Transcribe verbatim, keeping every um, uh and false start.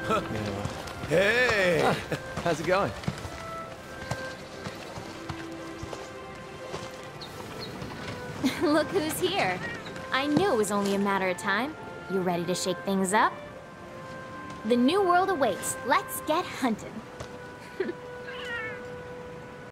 Hey! Ah, how's it going? Look who's here. I knew it was only a matter of time. You ready to shake things up? The new world awaits. Let's get hunting.